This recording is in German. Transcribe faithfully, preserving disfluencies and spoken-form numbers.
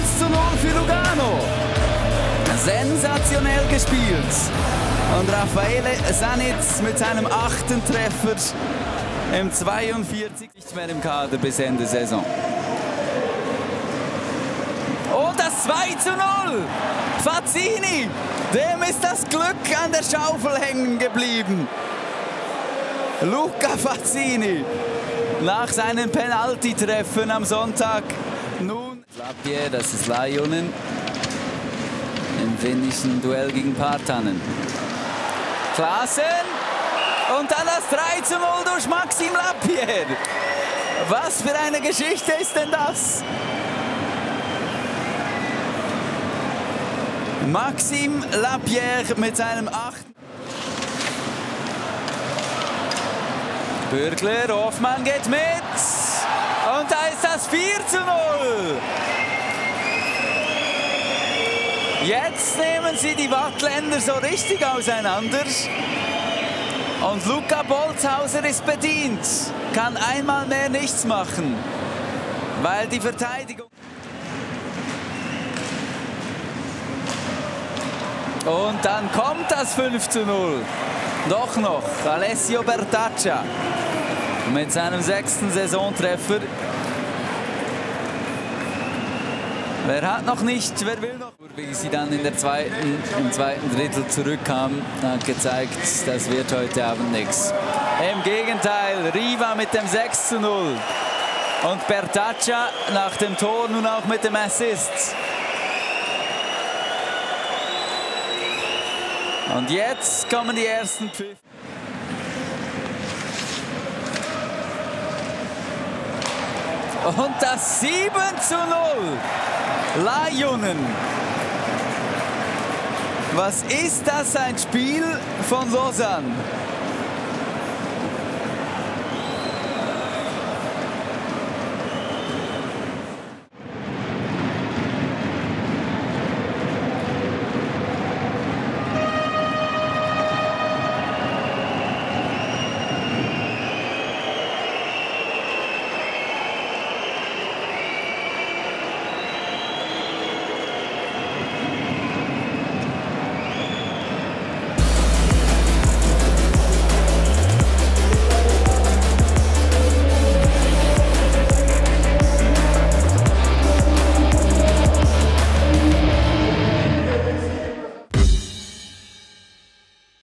eins zu null für Lugano. Sensationell gespielt. Und Raffaele Sanitz mit seinem achten Treffer im zweiundvierzig. Nicht mehr im Kader bis Ende Saison. Und das zwei zu null. Fazzini, dem ist das Glück an der Schaufel hängen geblieben. Luca Fazzini nach seinen Penalty-Treffen am Sonntag. Nun Lapierre, das ist Laajonen im finnischen Duell gegen Partanen. Klaassen und dann das drei zu null durch Maxime Lapierre. Was für eine Geschichte ist denn das? Maxime Lapierre mit seinem achten. Bürgler, Hofmann geht mit. Und da ist das vier zu null. Jetzt nehmen sie die Wattländer so richtig auseinander. Und Luca Bolzhauser ist bedient. Kann einmal mehr nichts machen. Weil die Verteidigung... Und dann kommt das fünf zu null. Doch noch Alessio Bertaccia mit seinem sechsten Saisontreffer. Wer hat noch nicht, wer will noch? Wie sie dann in der zweiten, im zweiten Drittel zurückkam, hat gezeigt, das wird heute Abend nichts. Im Gegenteil, Riva mit dem sechs zu null. Und Bertaccia nach dem Tor nun auch mit dem Assist. Und jetzt kommen die ersten Pfiffe. Und das sieben zu null. Laajonen. Was ist das, ein Spiel von Lausanne?